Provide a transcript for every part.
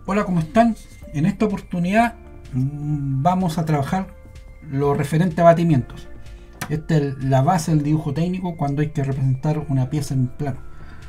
Hola, ¿cómo están? En esta oportunidad vamos a trabajar lo referente a batimientos. Esta es la base del dibujo técnico cuando hay que representar una pieza en plano.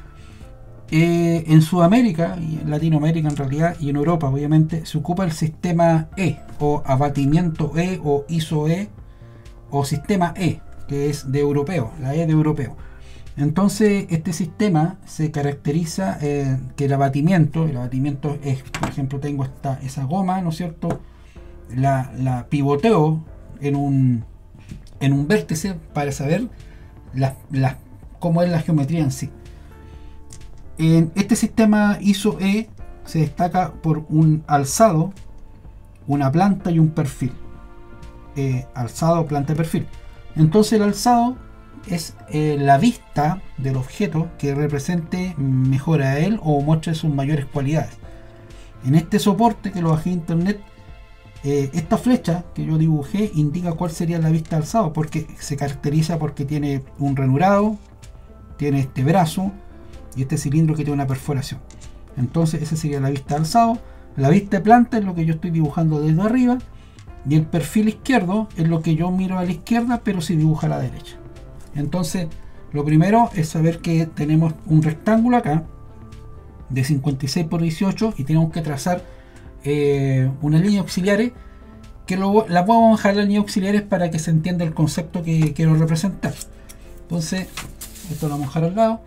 En Sudamérica y en Latinoamérica en realidad y en Europa obviamente se ocupa el sistema E o abatimiento E o ISO E o sistema E, que es de europeo, la E de europeo. Entonces este sistema se caracteriza que el abatimiento es, por ejemplo, tengo esa goma, ¿no es cierto? La pivoteo en un vértice para saber cómo es la geometría en sí. En este sistema ISO E se destaca por un alzado, una planta y un perfil. Alzado, planta y perfil. Entonces el alzado es la vista del objeto que represente mejor a él o muestre sus mayores cualidades. En este soporte que lo bajé de internet, esta flecha que yo dibujé indica cuál sería la vista de alzado, porque se caracteriza porque tiene un ranurado, tiene este brazo y este cilindro que tiene una perforación. Entonces esa sería la vista de alzado. La vista de planta es lo que yo estoy dibujando desde arriba, y el perfil izquierdo es lo que yo miro a la izquierda pero si dibuja a la derecha. Entonces lo primero es saber que tenemos un rectángulo acá de 56 por 18 y tenemos que trazar una línea auxiliares que la podemos bajar las líneas auxiliares para que se entienda el concepto que quiero representar. Entonces esto lo vamos a dejar al lado.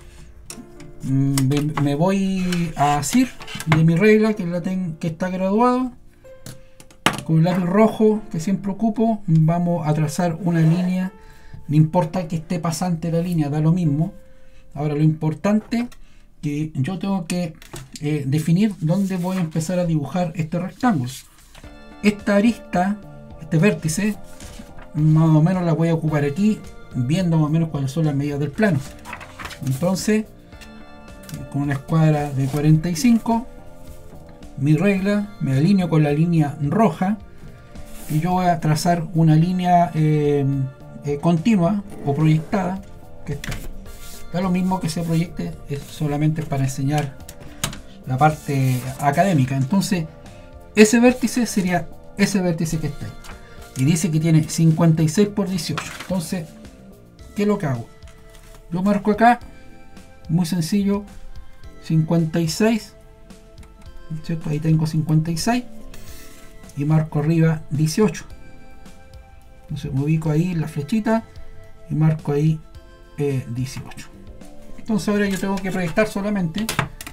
Me voy a asir de mi regla que está graduado con el lápiz rojo que siempre ocupo. Vamos a trazar una línea, no importa que esté pasante la línea, da lo mismo. Ahora lo importante que yo tengo que definir dónde voy a empezar a dibujar este rectángulo. Esta arista, este vértice, más o menos la voy a ocupar aquí, viendo más o menos cuáles son las medidas del plano. Entonces con una escuadra de 45, mi regla, me alineo con la línea roja y yo voy a trazar una línea continua o proyectada que está ahí. Da lo mismo que se proyecte, es solamente para enseñar la parte académica. Entonces ese vértice sería ese vértice que está ahí y dice que tiene 56 por 18. Entonces, ¿qué es lo que hago? Yo marco acá, muy sencillo, 56, ¿cierto? Ahí tengo 56 y marco arriba 18. Entonces me ubico ahí en la flechita y marco ahí 18. Entonces ahora yo tengo que proyectar solamente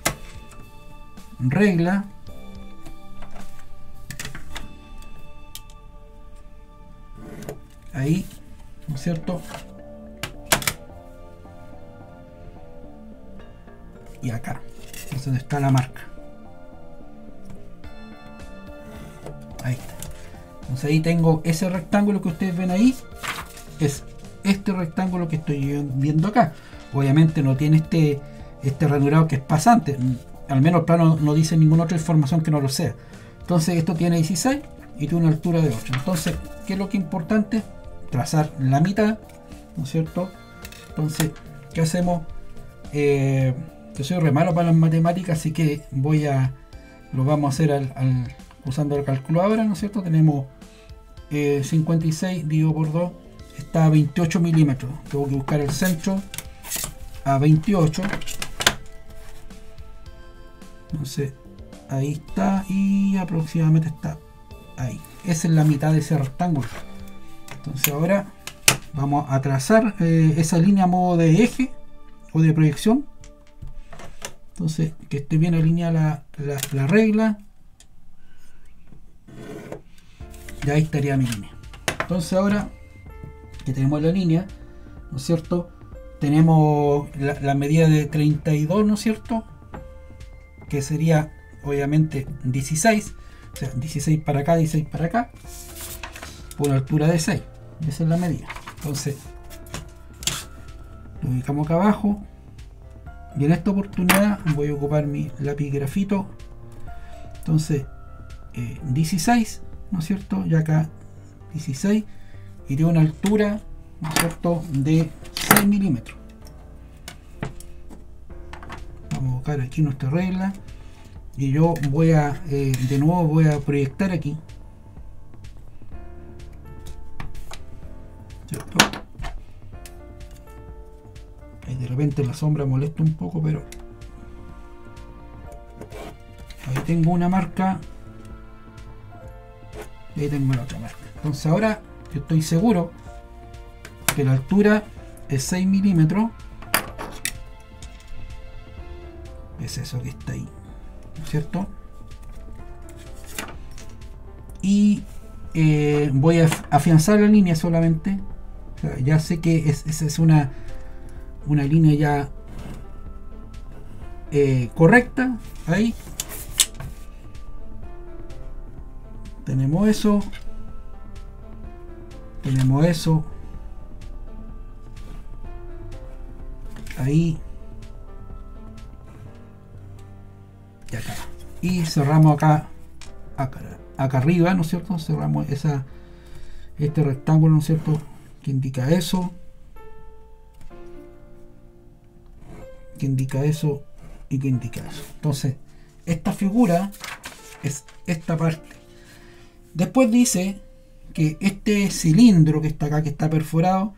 regla, ahí, ¿no es cierto? Y acá, entonces está la marca. Ahí está. Entonces ahí tengo ese rectángulo que ustedes ven ahí, es este rectángulo que estoy viendo acá. Obviamente no tiene este ranurado que es pasante, al menos el plano no dice ninguna otra información que no lo sea. Entonces esto tiene 16 y tiene una altura de 8. Entonces, ¿qué es lo que es importante? Trazar la mitad, ¿no es cierto? Entonces, ¿qué hacemos? Yo soy re malo para las matemáticas, así que lo vamos a hacer usando la calculadora, ¿no es cierto? Tenemos 56 dividido por 2 está a 28 milímetros. Tengo que buscar el centro a 28. Entonces ahí está y aproximadamente está ahí. Esa es la mitad de ese rectángulo. Entonces ahora vamos a trazar esa línea a modo de eje o de proyección. Entonces que esté bien alineada la regla. Y ahí estaría mi línea. Entonces ahora que tenemos la línea, ¿no es cierto? Tenemos la medida de 32, ¿no es cierto? Que sería obviamente 16. O sea, 16 para acá, 16 para acá. Por una altura de 6. Esa es la medida. Entonces lo ubicamos acá abajo. Y en esta oportunidad voy a ocupar mi lápiz grafito. Entonces 16, ¿no es cierto? Y acá 16 y tiene una altura, ¿no es cierto?, de 6 milímetros. Vamos a buscar aquí nuestra regla y yo voy a de nuevo voy a proyectar aquí, ¿cierto? Ahí de repente la sombra molesta un poco, pero ahí tengo una marca y ahí tengo la otra marca. Entonces ahora yo estoy seguro que la altura es 6 milímetros. Es eso que está ahí, ¿no es cierto? Y voy a afianzar la línea solamente. O sea, ya sé que esa es una línea ya correcta. Ahí tenemos eso, tenemos eso, ahí y acá, y cerramos acá arriba, ¿no es cierto? Cerramos este rectángulo, ¿no es cierto?, que indica eso, que indica eso y que indica eso. Entonces esta figura es esta parte. Después dice que este cilindro que está acá, que está perforado,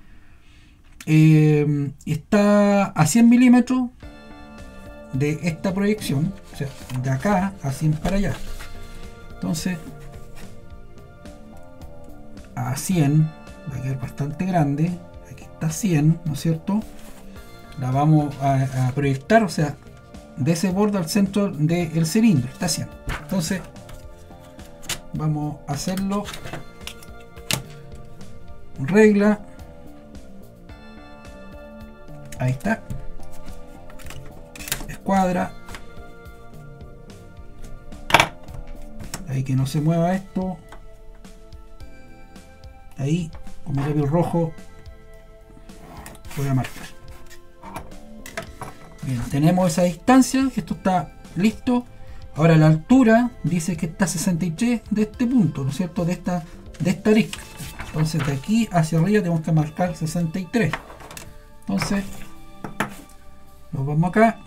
está a 100 milímetros de esta proyección, o sea, de acá a 100 para allá. Entonces a 100 va a quedar bastante grande. Aquí está 100, ¿no es cierto? La vamos a proyectar, o sea, de ese borde al centro del cilindro, está 100. Entonces vamos a hacerlo, regla, ahí está, escuadra, ahí, que no se mueva esto, ahí con mi lápiz rojo voy a marcar. Bien, tenemos esa distancia, esto está listo. Ahora la altura dice que está a 63 de este punto, ¿no es cierto?, de esta arista. Entonces de aquí hacia arriba tenemos que marcar 63. Entonces nos vamos acá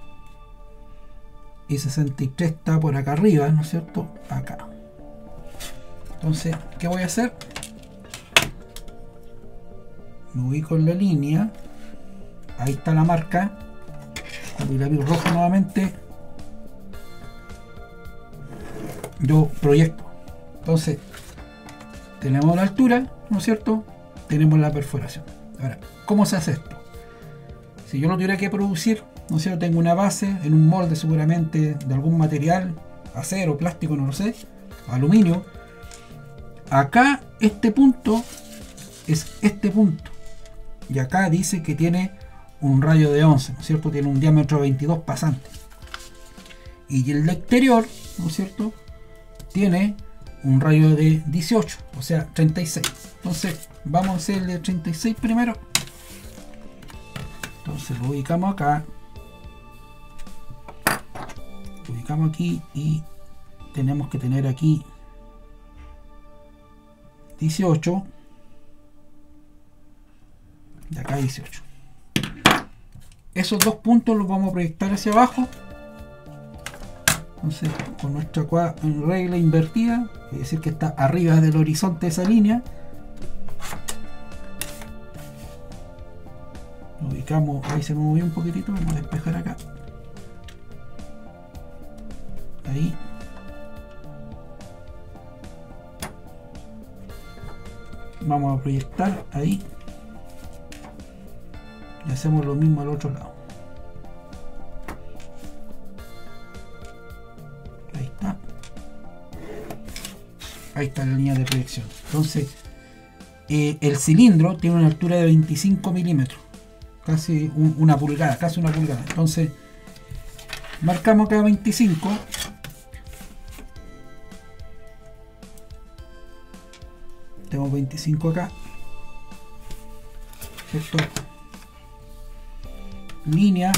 y 63 está por acá arriba, ¿no es cierto?, acá. Entonces, ¿qué voy a hacer? Me ubico en la línea, ahí está la marca, con mi lápiz rojo nuevamente yo proyecto. Entonces tenemos la altura, ¿no es cierto?, tenemos la perforación. Ahora, ¿cómo se hace esto? Si yo lo tuviera que producir, ¿no es cierto?, tengo una base en un molde seguramente de algún material, acero, plástico, no lo sé, aluminio. Acá este punto es este punto, y acá dice que tiene un radio de 11, ¿no es cierto?, tiene un diámetro de 22 pasantes, y el exterior, ¿no es cierto?, tiene un radio de 18, o sea 36. Entonces vamos a hacer el de 36 primero. Entonces lo ubicamos acá, lo ubicamos aquí, y tenemos que tener aquí 18 y acá 18. Esos dos puntos los vamos a proyectar hacia abajo. Entonces, con nuestra regla invertida, es decir, que está arriba del horizonte de esa línea, lo ubicamos. Ahí se me movió un poquitito, vamos a despejar acá, ahí, vamos a proyectar ahí y hacemos lo mismo al otro lado. Ahí está la línea de proyección. Entonces el cilindro tiene una altura de 25 milímetros, casi una pulgada, casi una pulgada. Entonces marcamos acá 25, tenemos 25 acá, ¿cierto?, línea,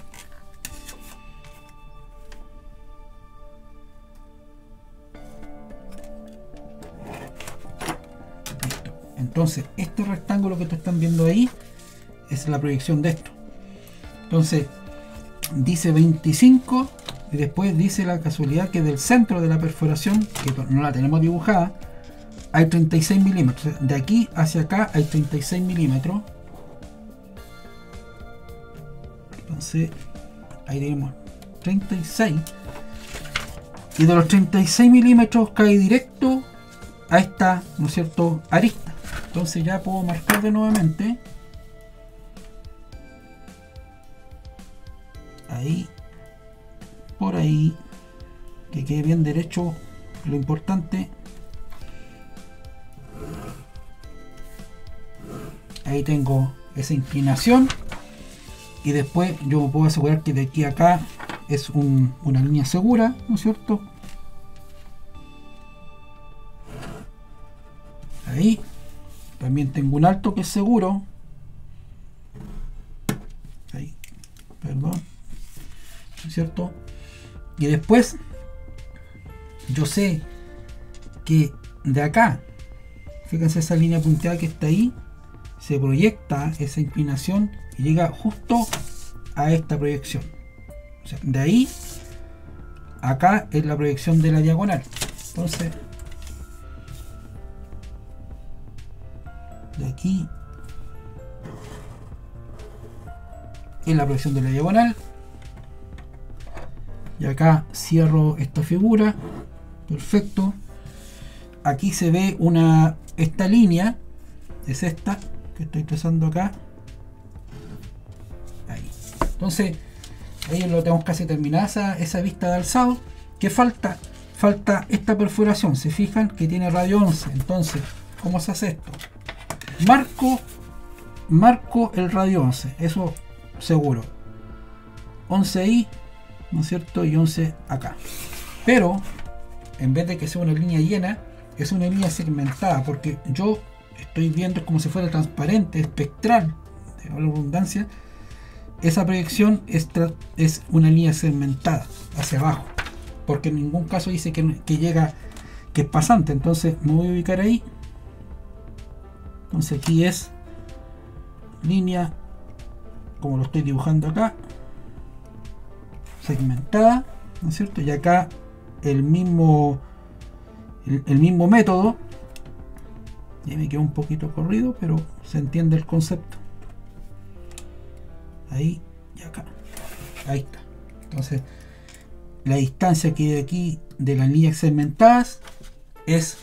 entonces este rectángulo que ustedes están viendo ahí es la proyección de esto. Entonces dice 25 y después dice la casualidad que del centro de la perforación, que no la tenemos dibujada, hay 36 milímetros. De aquí hacia acá hay 36 milímetros. Entonces ahí tenemos 36, y de los 36 milímetros cae directo a esta, ¿no es cierto?, arista. Entonces ya puedo marcar de nuevamente ahí, por ahí, que quede bien derecho. Lo importante, ahí tengo esa inclinación, y después yo puedo asegurar que de aquí a acá es una línea segura, ¿no es cierto? Ahí también tengo un alto que es seguro, ahí, perdón, ¿no es cierto? Y después yo sé que de acá, fíjense, esa línea punteada que está ahí, se proyecta esa inclinación y llega justo a esta proyección. O sea, de ahí acá es la proyección de la diagonal. Entonces, de aquí es la proyección de la diagonal, y acá cierro esta figura. Perfecto. Aquí se ve esta línea, es esta que estoy trazando acá. Ahí. Entonces ahí lo tenemos casi terminada esa vista de alzado. ¿Qué falta? Falta esta perforación. Se fijan que tiene radio 11. Entonces, ¿cómo se hace esto? Marco el radio 11, eso seguro. 11 ahí, ¿no es cierto? Y 11 acá. Pero en vez de que sea una línea llena, es una línea segmentada, porque yo estoy viendo como si fuera transparente, espectral, de la redundancia. Esa proyección es una línea segmentada hacia abajo, porque en ningún caso dice que llega, que es pasante. Entonces me voy a ubicar ahí. Entonces aquí es línea, como lo estoy dibujando acá, segmentada, ¿no es cierto? Y acá el mismo método. Ya me quedó un poquito corrido, pero se entiende el concepto. Ahí y acá. Ahí está. Entonces la distancia que hay aquí de las líneas segmentadas es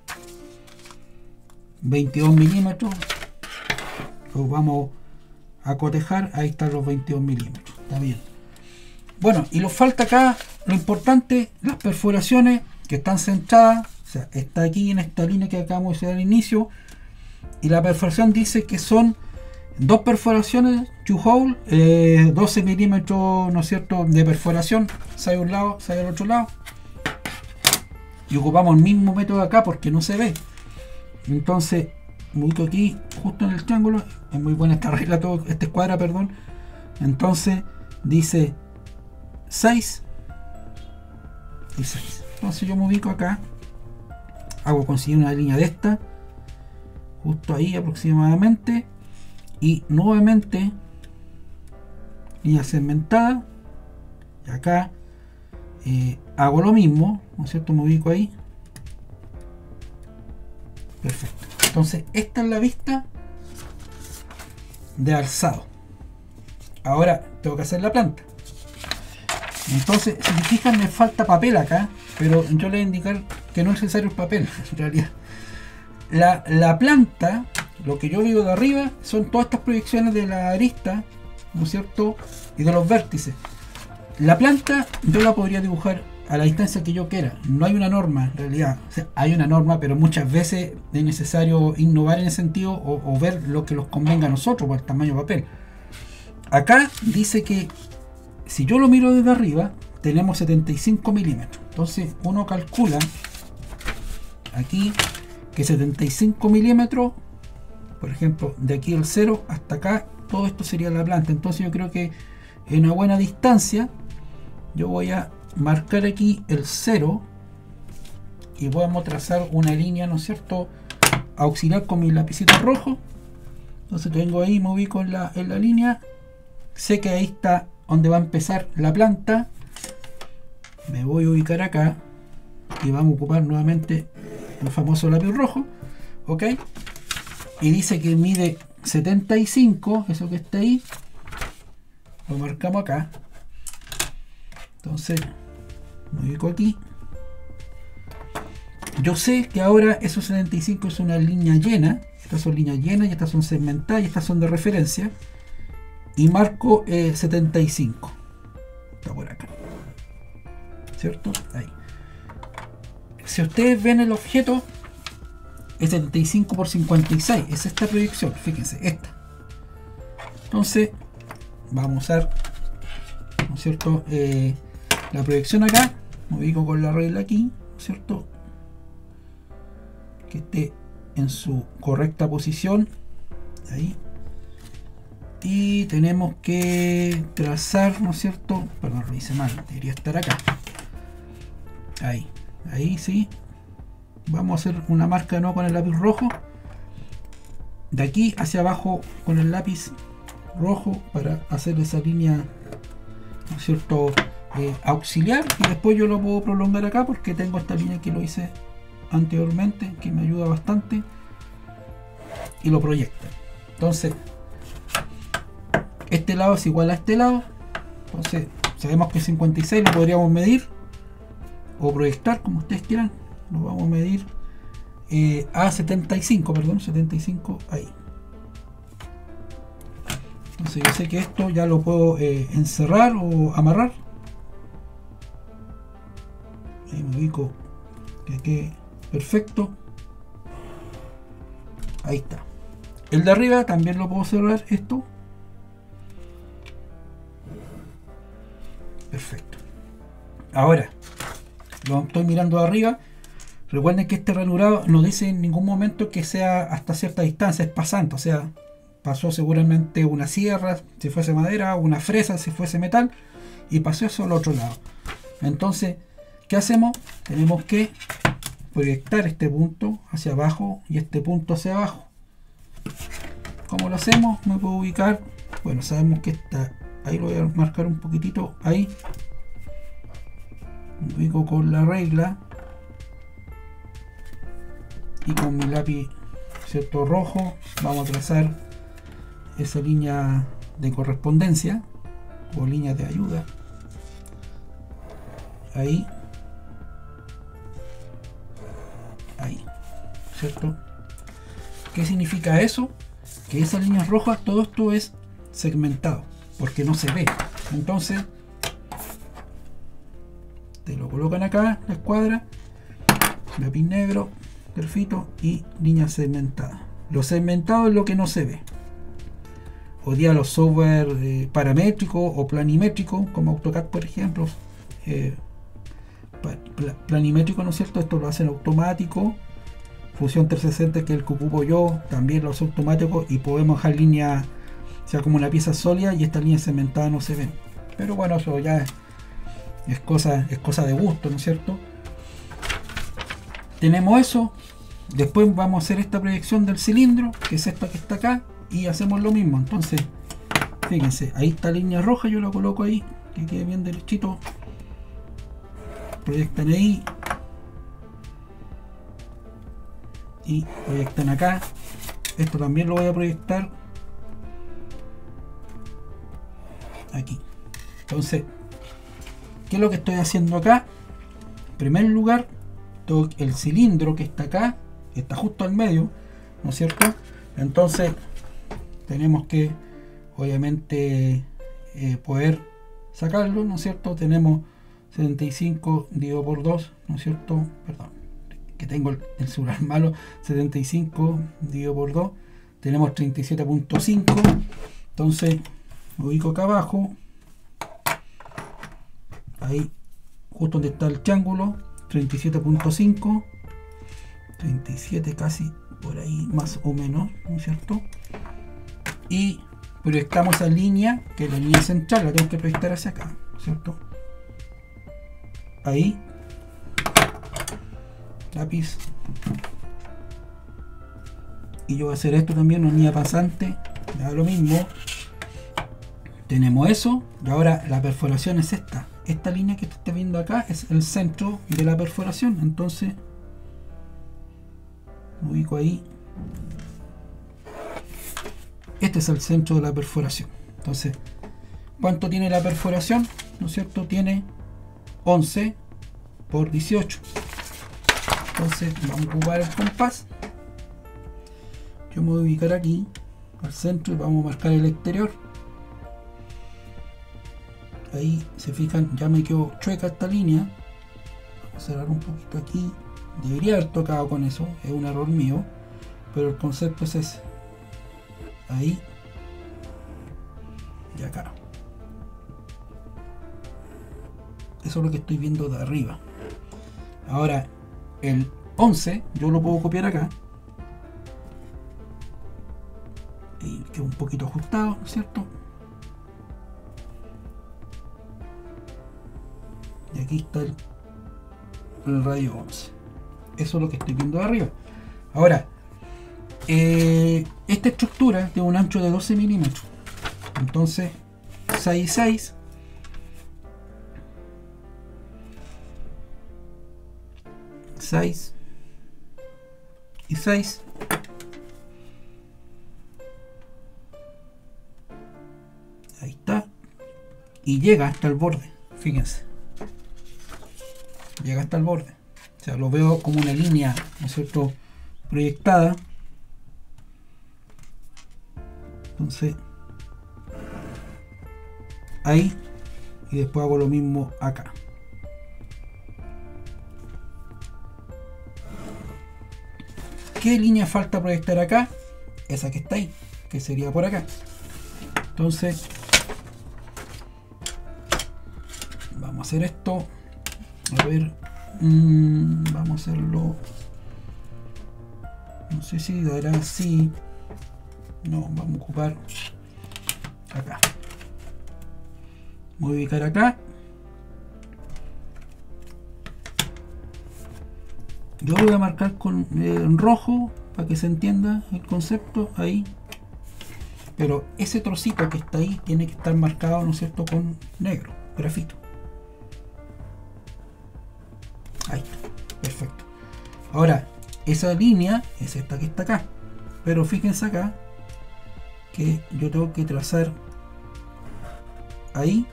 22 milímetros. Lo vamos a cotejar. Ahí están los 22 milímetros. Está bien. Bueno, y nos falta acá lo importante, las perforaciones que están centradas. O sea, está aquí en esta línea que acabamos de hacer al inicio. Y la perforación dice que son dos perforaciones, two hole, 12 milímetros, ¿no es cierto?, de perforación, 6 a un lado, 6 al otro lado. Y ocupamos el mismo método acá porque no se ve. Entonces, me ubico aquí, justo en el triángulo. Es muy buena esta regla, esta escuadra, perdón. Entonces, dice 6 y 6. Entonces yo me ubico acá, hago conseguir una línea de esta, justo ahí aproximadamente, y nuevamente línea segmentada, y acá hago lo mismo, ¿no es cierto? Me ubico ahí. Perfecto. Entonces esta es la vista de alzado. Ahora tengo que hacer la planta. Entonces, si se fijan, me falta papel acá, pero yo les voy a indicar que no es necesario el papel, en realidad. La planta, lo que yo digo de arriba, son todas estas proyecciones de la arista, ¿no es cierto?, y de los vértices. La planta yo la podría dibujar a la distancia que yo quiera. No hay una norma, en realidad. O sea, hay una norma, pero muchas veces es necesario innovar en ese sentido, o ver lo que nos convenga a nosotros por el tamaño de papel. Acá dice que si yo lo miro desde arriba, tenemos 75 milímetros. Entonces uno calcula aquí que 75 milímetros, por ejemplo, de aquí el 0 hasta acá, todo esto sería la planta. Entonces yo creo que en una buena distancia yo voy a marcar aquí el 0 y vamos a trazar una línea, ¿no es cierto?, auxiliar con mi lapicito rojo. Entonces tengo ahí, me ubico en la línea, sé que ahí está donde va a empezar la planta, me voy a ubicar acá y vamos a ocupar nuevamente el famoso lápiz rojo, ok, y dice que mide 75, eso que está ahí lo marcamos acá. Entonces me ubico aquí. Yo sé que ahora esos 75 es una línea llena, estas son líneas llenas y estas son segmentadas y estas son de referencia, y marco 75, está por acá, ¿cierto? Ahí. Si ustedes ven el objeto, es 75 por 56, es esta proyección, fíjense, esta. Entonces vamos a usar, ¿no es cierto?, la proyección acá, me ubico con la regla aquí, ¿no es cierto?, que esté en su correcta posición, ahí, y tenemos que trazar, ¿no es cierto?, perdón, lo hice mal, debería estar acá, ahí, ahí sí, vamos a hacer una marca no con el lápiz rojo, de aquí hacia abajo con el lápiz rojo para hacer esa línea, ¿no es cierto?, auxiliar, y después yo lo puedo prolongar acá porque tengo esta línea que lo hice anteriormente, que me ayuda bastante, y lo proyecta. Entonces este lado es igual a este lado, entonces sabemos que 56 lo podríamos medir o proyectar como ustedes quieran, lo vamos a medir a 75, perdón, 75 ahí. Entonces yo sé que esto ya lo puedo encerrar o amarrar. Ahí me ubico que quede perfecto. Ahí está. El de arriba también lo puedo cerrar, esto. Perfecto. Ahora lo estoy mirando de arriba. Recuerden que este ranurado no dice en ningún momento que sea hasta cierta distancia, es pasante, o sea, pasó seguramente una sierra si fuese madera, una fresa si fuese metal, y pasó eso al otro lado. Entonces, ¿qué hacemos? Tenemos que proyectar este punto hacia abajo y este punto hacia abajo. ¿Cómo lo hacemos? Me puedo ubicar, bueno, sabemos que está ahí, lo voy a marcar un poquitito ahí, me ubico con la regla y con mi lápiz, ¿cierto?, rojo, vamos a trazar esa línea de correspondencia o línea de ayuda ahí, ahí, ¿cierto? ¿Qué significa eso? Que esas líneas rojas, todo esto es segmentado porque no se ve. Entonces te lo colocan acá, la escuadra, lápiz negro, grafito y línea segmentada. Lo segmentado es lo que no se ve. Hoy día los software paramétricos o planimétricos, como AutoCAD por ejemplo, planimétrico, ¿no es cierto? Esto lo hacen automático. Fusion 360, que es el que ocupo yo, también lo hace automático, y podemos dejar línea, o sea, como una pieza sólida, y estas líneas segmentadas no se ven. Pero bueno, eso ya es cosa de gusto, ¿no es cierto? Tenemos eso. Después vamos a hacer esta proyección del cilindro, que es esta que está acá, y hacemos lo mismo. Entonces, fíjense, ahí está la línea roja, yo la coloco ahí, que quede bien derechito. Proyectan ahí y proyectan acá. Esto también lo voy a proyectar aquí. Entonces, ¿qué es lo que estoy haciendo acá? En primer lugar, todo el cilindro que está acá está justo al medio, ¿no es cierto? Entonces tenemos que obviamente poder sacarlo, ¿no es cierto? Tenemos 75 dividido por 2, ¿no es cierto? Perdón, que tengo el celular malo. 75 dividido por 2, tenemos 37.5. entonces me ubico acá abajo, ahí justo donde está el triángulo, 37.5, 37 casi por ahí más o menos, ¿no es cierto? Y proyectamos esa línea, que es la línea central, la tengo que proyectar hacia acá, ¿no es cierto? Ahí, lápiz, y yo voy a hacer esto también, una línea pasante, me da lo mismo. Tenemos eso, y ahora la perforación es esta, esta línea que esté viendo acá es el centro de la perforación. Entonces me ubico ahí. Este es el centro de la perforación. Entonces, ¿cuánto tiene la perforación? ¿No es cierto? Tiene 11 por 18. Entonces vamos a ocupar el compás. Yo me voy a ubicar aquí al centro y vamos a marcar el exterior. Ahí se fijan, ya me quedó chueca esta línea. Vamos a cerrar un poquito aquí. Debería haber tocado con eso, es un error mío, pero el concepto es ese. Ahí y acá. Eso es lo que estoy viendo de arriba. Ahora el 11 yo lo puedo copiar acá y queda un poquito ajustado, ¿no es cierto? Y aquí está el radio 11. Eso es lo que estoy viendo de arriba. Ahora, esta estructura tiene un ancho de 12 milímetros. Entonces 6 y 6 6 y 6 ahí está, y llega hasta el borde. Fíjense, llega hasta el borde, o sea, lo veo como una línea, ¿no es cierto?, proyectada. Entonces ahí, y después hago lo mismo acá. ¿Qué línea falta proyectar acá? Esa que está ahí, que sería por acá. Entonces vamos a hacer esto. A ver, vamos a hacerlo. No sé si dará así. No, vamos a ocupar acá. Voy a ubicar acá. Yo voy a marcar con en rojo para que se entienda el concepto ahí. Pero ese trocito que está ahí tiene que estar marcado, ¿no es cierto?, con negro, grafito. Ahí está, perfecto. Ahora, esa línea es esta que está acá. Pero fíjense acá que yo tengo que trazar ahí,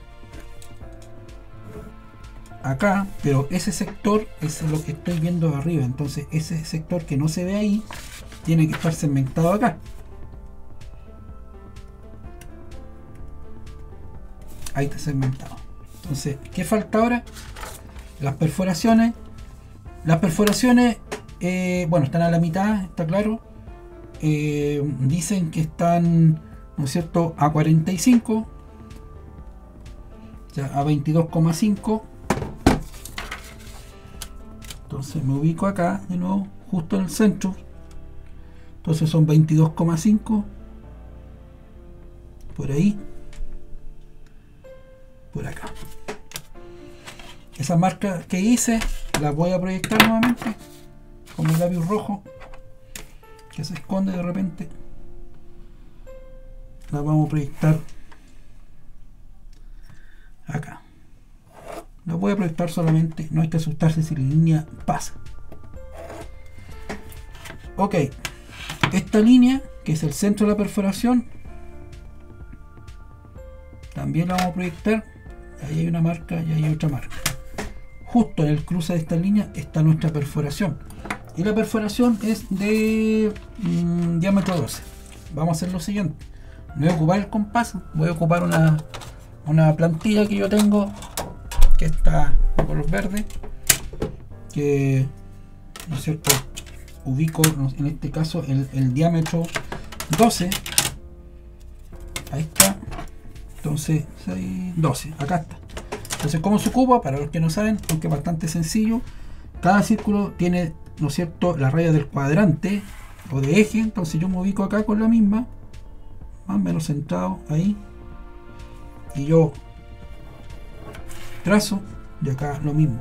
acá, pero ese sector es lo que estoy viendo de arriba. Entonces ese sector que no se ve ahí tiene que estar segmentado acá. Ahí está segmentado. Entonces, ¿qué falta ahora? Las perforaciones. Las perforaciones, bueno, están a la mitad, está claro. Dicen que están, ¿no es cierto?, a 45, o sea, a 22,5. Entonces me ubico acá de nuevo, justo en el centro. Entonces son 22,5 por ahí, por acá. Esa marca que hice la voy a proyectar nuevamente con el lápiz rojo que se esconde de repente. La vamos a proyectar acá. La voy a proyectar solamente, no hay que asustarse si la línea pasa. Ok, esta línea que es el centro de la perforación también la vamos a proyectar. Ahí hay una marca y ahí hay otra marca. Justo en el cruce de esta línea está nuestra perforación, y la perforación es de diámetro 12. Vamos a hacer lo siguiente: voy a ocupar el compás, voy a ocupar una plantilla que yo tengo que está de color verde, que, ¿no es cierto?, ubico en este caso el diámetro 12. Ahí está. Entonces 6, 12, acá está. Entonces, ¿cómo se ocupa? Para los que no saben, aunque es bastante sencillo, cada círculo tiene, ¿no es cierto?, la raya del cuadrante o de eje. Entonces yo me ubico acá con la misma, más o menos centrado ahí, y yo trazo de acá lo mismo.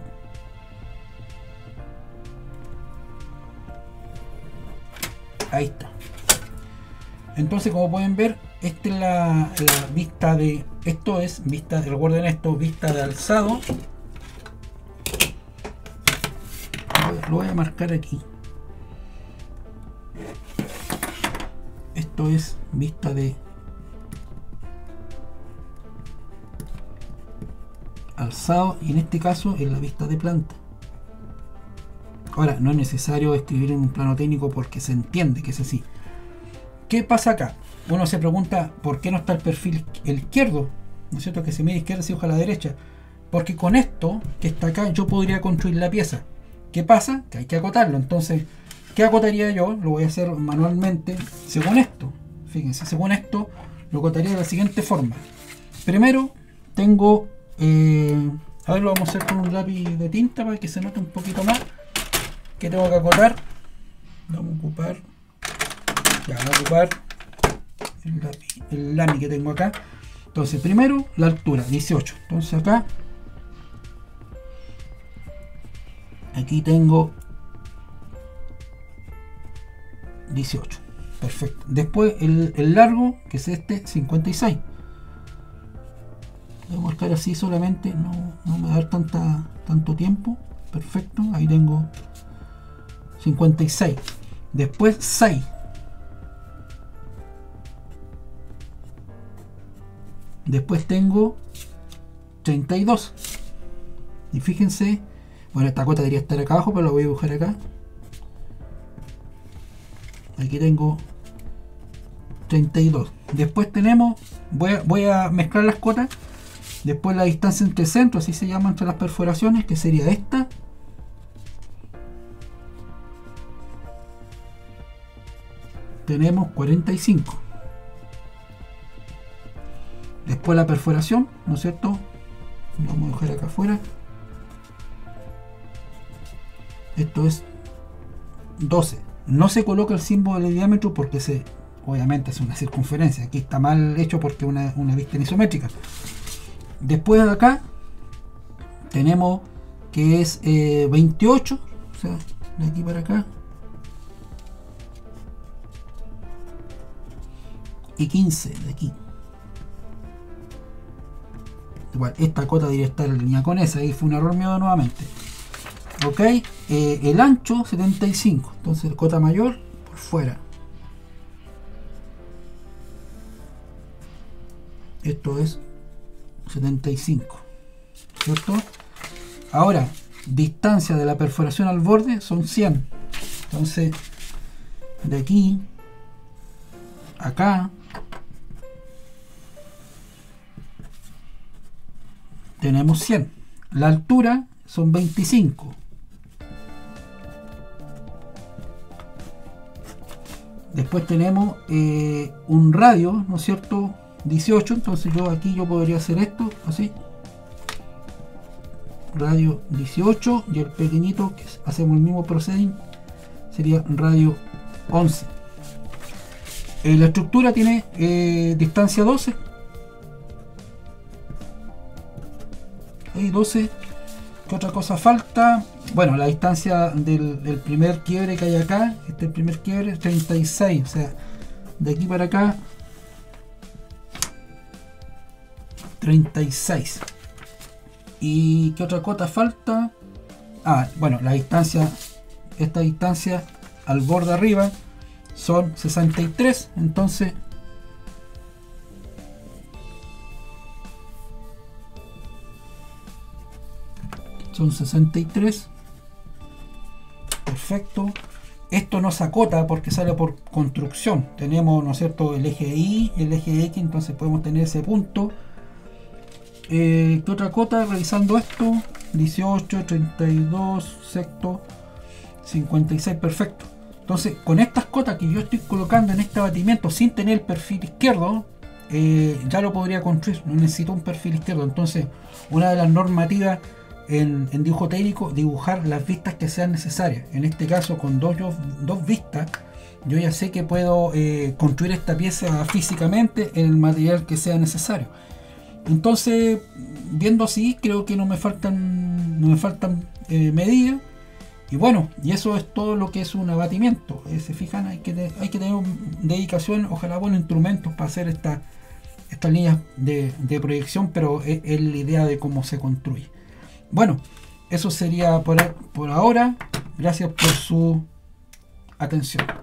Ahí está. Entonces, como pueden ver, esta es la vista de, esto es vista, recuerden esto, vista de alzado. Lo voy a marcar aquí. Esto es vista de alzado y en este caso es la vista de planta. Ahora, no es necesario escribir en un plano técnico porque se entiende que es así. ¿Qué pasa acá? Uno se pregunta por qué no está el perfil el izquierdo, ¿no es cierto? Que se mide izquierda y se dibuja a la derecha. Porque con esto que está acá yo podría construir la pieza. ¿Qué pasa? Que hay que acotarlo. Entonces, ¿qué acotaría yo? Lo voy a hacer manualmente según esto. Fíjense, según esto lo acotaría de la siguiente forma. Primero tengo, a ver, lo vamos a hacer con un lápiz de tinta para que se note un poquito más. Que tengo que acotar. Vamos a ocupar, ya voy a ocupar el lápiz que tengo acá. Entonces, primero la altura, 18. Entonces acá, aquí tengo 18. Perfecto. Después el largo, que es este, 56. Voy a marcar así solamente, no me va a dar tanto tiempo. Perfecto, ahí tengo 56. Después 6. Después tengo 32. Y fíjense, bueno, esta cota debería estar acá abajo, pero la voy a dibujar acá. Aquí tengo 32. Después tenemos, voy a mezclar las cotas. Después la distancia entre centros, así se llama, entre las perforaciones, que sería esta. Tenemos 45. Después la perforación, ¿no es cierto? Vamos a dejar acá afuera. Esto es 12. No se coloca el símbolo de diámetro porque obviamente es una circunferencia. Aquí está mal hecho porque es una vista isométrica. Después de acá tenemos que es 28, o sea, de aquí para acá. Y 15 de aquí. Igual, esta cota debería estar en línea con esa. Ahí fue un error mío nuevamente. Ok, el ancho 75. Entonces, cota mayor por fuera. Esto es 75. ¿Cierto? Ahora, distancia de la perforación al borde son 100. Entonces, de aquí acá tenemos 100. La altura son 25. Después tenemos un radio, ¿no es cierto? 18. Entonces yo podría hacer esto así. Radio 18. Y el pequeñito, que hacemos el mismo procedimiento, sería radio 11. La estructura tiene distancia 12. Hay 12. ¿Qué otra cosa falta? Bueno, la distancia del primer quiebre que hay acá, este es el primer quiebre, es 36. O sea, de aquí para acá 36. ¿Y qué otra cosa falta? Bueno, la distancia, esta distancia al borde arriba son 63. Entonces son 63. Perfecto. Esto no se acota porque sale por construcción. Tenemos, ¿no es cierto?, el eje Y y el eje X, entonces podemos tener ese punto. ¿Qué otra cota? Revisando esto, 18, 32, sexto, 56, perfecto. Entonces, con estas cotas que yo estoy colocando en este abatimiento sin tener el perfil izquierdo, ya lo podría construir. No necesito un perfil izquierdo. Entonces, una de las normativas en dibujo técnico, dibujar las vistas que sean necesarias. En este caso, con dos vistas, yo ya sé que puedo construir esta pieza físicamente en el material que sea necesario. Entonces, viendo así, creo que no me faltan medidas. Y bueno, y eso es todo lo que es un abatimiento. Se fijan, hay que tener dedicación, ojalá buenos instrumentos para hacer estas líneas de proyección, pero es la idea de cómo se construye. Bueno, eso sería por ahora. Gracias por su atención.